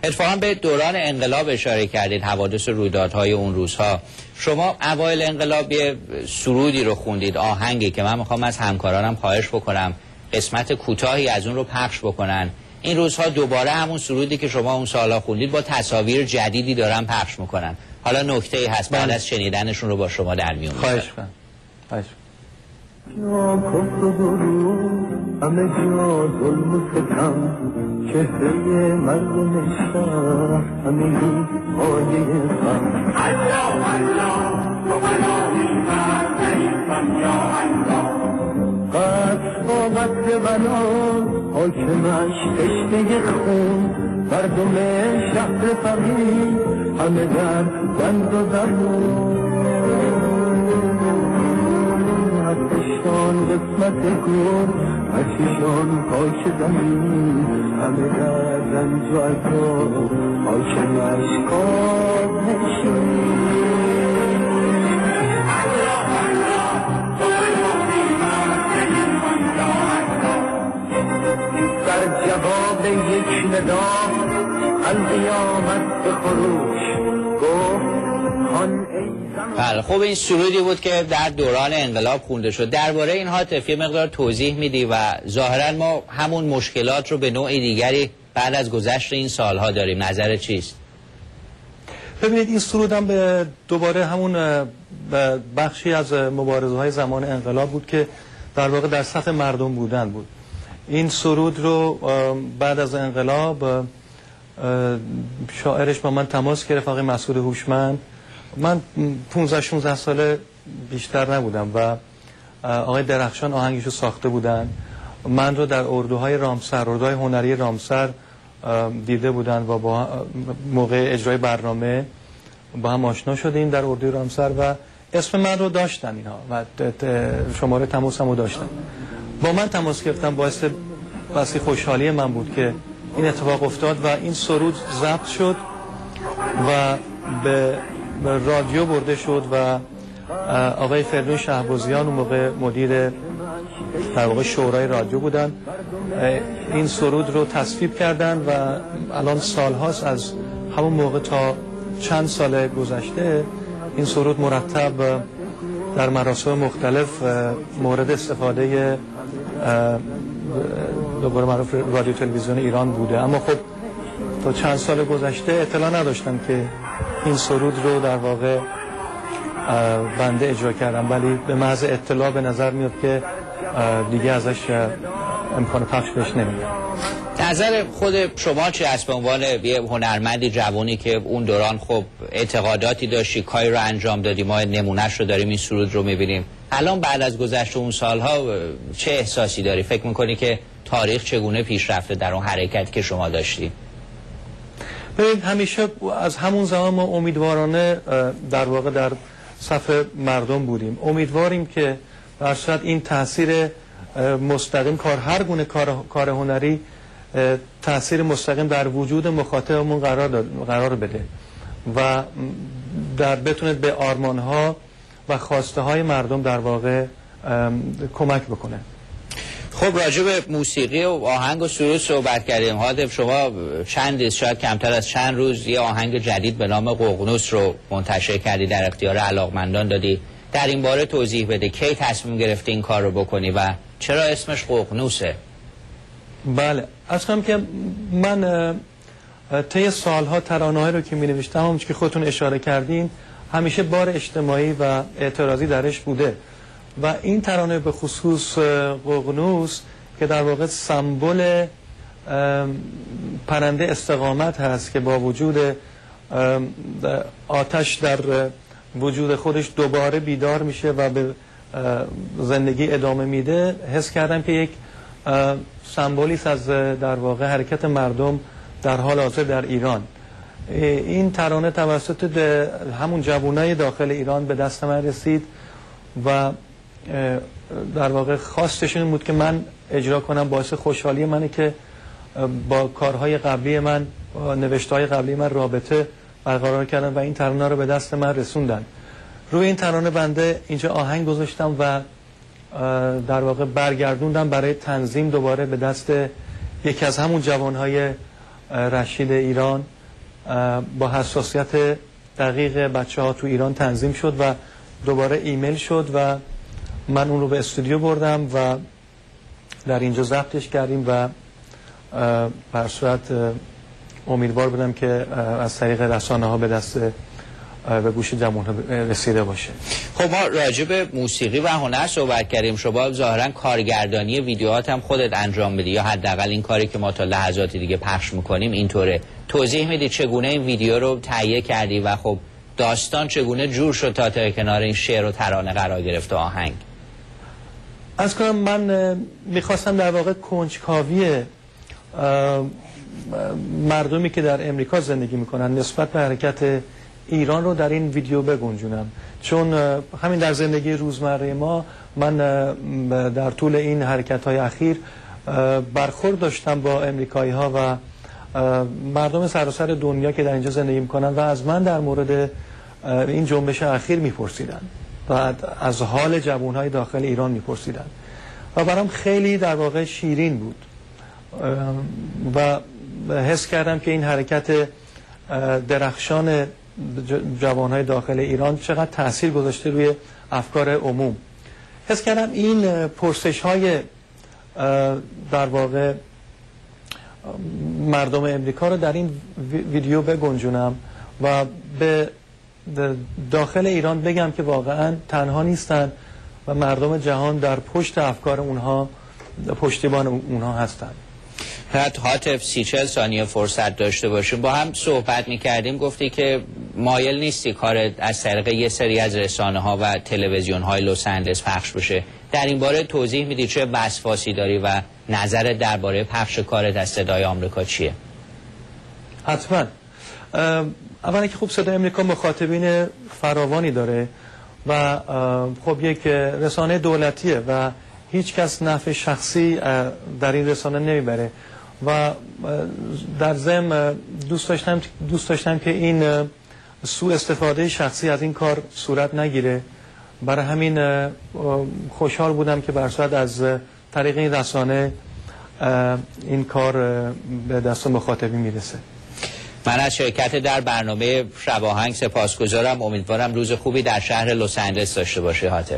اتفاقا به دوران انقلاب اشاره کردید، حوادث و رویدادهای اون روزها. شما اوایل انقلاب یه سرودی رو خوندید، آهنگی که من میخوام از همکارانم خواهش بکنم قسمت کوتاهی از اون رو پخش بکنن. این روزها دوباره همون سرودی که شما اون سالا خوندید با تصاویر جدیدی دارن پخش میکنن. حالا نکته‌ای هست بعد از شنیدنشون رو با شما در میون میذارم. خواهش کنم. خواهش همه جا ظلم و ستم، چهره مردم شهر همگی پایه غم. الله الله تو بلایی بردهیم یا الله، قصد با قصد بلا حاکمش تشنه خون، مردم شهر فقیر همه در بند و درمون. هرچشان قسمت گل، هرچشان پاک زمین، همه در رنج و عذاب حاکم اشکال نشین. در جواب یک ندا قلبی آمد به خروش، گفت بله خب این سرودی بود که در دوران انقلاب خونده شد. درباره این هاتف یه مقدار توضیح میدی و ظاهرا ما همون مشکلات رو به نوع دیگری بعد از گذشت این سالها داریم. نظر چیست؟ ببینید این سرود هم به دوباره همون بخشی از مبارزه های زمان انقلاب بود که در واقع در صف مردم بودن بود. این سرود رو بعد از انقلاب شاعرش با من تماس گرفت، آقای مسعود هوشمند. من 15-16 ساله بیشتر نبودم و آقای درخشان آهنگشو ساخته بودن. من رو در اردوهای رامسر، اردوهای هنری رامسر دیده بودن و با موقع اجرای برنامه با هم آشنا شدیم در اردوی رامسر و اسم من رو داشتن اینها و شماره تماسم رو داشتن. با من تماس گرفتن، باعث خوشحالی من بود که این اتفاق افتاد و این سرود ضبط شد و به رادیو برده شد و آقای فریدون شهبازیان اون موقع مدیر در واقع شورای رادیو بودن، این سرود رو تصویب کردن و الان سالهاست از همون موقع تا چند سال گذشته این سرود مرتب در مراسم مختلف مورد استفاده دوباره معروف رادیو تلویزیون ایران بوده. اما خب تا چند سال گذشته اطلاع نداشتم که این سرود رو در واقع بنده اجرا کردم، ولی به محض اطلاع به نظر میاد که دیگه ازش امکان پخش بهش نمیاد. نظر خود شما چی است به عنوان یه هنرمندی جوانی که اون دوران خب اعتقاداتی داشتی، کاری رو انجام دادی، ما نمونهش رو داریم، این سرود رو میبینیم. الان بعد از گذشت اون سالها چه احساسی داری؟ فکر میکنی که تاریخ چگونه پیش رفته در اون حرکت که شما داشتی؟ ببینید همیشه از همون زمان ما امیدوارانه در واقع در صف مردم بودیم. امیدواریم که در صورت این تاثیر مستقیم هر گونه کار هنری تاثیر مستقیم در وجود مخاطبمون قرار بده و بتونه به آرمان‌ها و خواسته های مردم در واقع کمک بکنه. خب راجع به موسیقی و آهنگ و سرود صحبت کردیم. هاتف شما شاید کمتر از چند روز یه آهنگ جدید به نام ققنوس رو منتشر کردی، در اختیار علاقمندان دادی. در این باره توضیح بده، کی تصمیم گرفتی این کار رو بکنی و چرا اسمش ققنوسه؟ بله، اصلا که من طی سالها ترانه‌هایی رو که می‌نوشتم، همونش که خودتون اشاره کردین، همیشه بار اجتماعی و اعتراضی درش بوده و این ترانه به خصوص ققنوس که در واقع سمبل پرنده استقامت هست که با وجود آتش در وجود خودش دوباره بیدار میشه و به زندگی ادامه میده، حس کردم که یک سمبولیست از در واقع حرکت مردم در حال حاضر در ایران. این ترانه توسط همون جوانای داخل ایران به دست من رسید و در واقع خواستشون بود که من اجرا کنم. باعث خوشحالی منه که با کارهای قبلی من، نوشته‌های قبلی من رابطه برقرار کردن و این ترانه رو به دست من رسوندن. روی این ترانه بنده اینجا آهنگ گذاشتم و در واقع برگردوندم برای تنظیم دوباره به دست یکی از همون جوانهای رشید ایران با حساسیت دقیق بچه ها تو ایران تنظیم شد و دوباره ایمیل شد و من اون رو به استودیو بردم و در اینجا ضبطش کردیم و بر صورت امیدوار بودم که از طریق رسانه ها به دست به گوش جوان ها رسیده باشه. خب ما راجع به موسیقی و هنر صحبت کردیم، شما ظاهرا کارگردانی ویدیوهات هم خودت انجام میدی یا حداقل این کاری که ما تا لحظات دیگه پخش میکنیم اینطوره. توضیح میدی چگونه این ویدیو رو تهیه کردی و خب داستان چگونه جور شد تا کنار این شعر و ترانه قرار گرفت و آهنگ؟ از کنم من میخواستم در واقع کنجکاوی مردمی که در امریکا زندگی میکنن نسبت به حرکت ایران رو در این ویدیو بگنجونم، چون همین در زندگی روزمره ما من در طول این حرکت های اخیر برخورد داشتم با امریکایی ها و مردم سراسر دنیا که در اینجا زندگی میکنن و از من در مورد این جنبش اخیر میپرسیدن و از حال جوانهای داخل ایران میپرسیدن و برام خیلی در واقع شیرین بود و حس کردم که این حرکت درخشان جوانهای داخل ایران چقدر تأثیر گذاشته روی افکار عموم. حس کردم این پرسش های در واقع مردم امریکا رو در این ویدیو بگنجونم و به داخل ایران بگم که واقعا تنها نیستن و مردم جهان در پشت افکار اونها پشتیبان اونها هستن. حاطف 30-40 ثانیه فرصت داشته باشیم، با هم صحبت میکردیم، گفتی که مایل نیستی کار از طریق یه سری از رسانه ها و تلویزیون های لس آنجلس پخش بشه. در این باره توضیح میدی چه وسواسی داری و نظرت درباره پخش کارت از صدای آمریکا چیه؟ حتما. اولا که خب صدای آمریکا مخاطبین فراوانی داره و خب یک رسانه دولتیه و هیچ کس نفع شخصی در این رسانه نمیبره و در ضمن دوست داشتم که این سوء استفاده شخصی از این کار صورت نگیره. برای همین خوشحال بودم که بر صورت از طریق این رسانه این کار به دست مخاطبین میرسه. من از شرکت در برنامه شب آهنگ سپاسگزارم. امیدوارم روز خوبی در شهر لس آنجلس داشته باشه حاطف.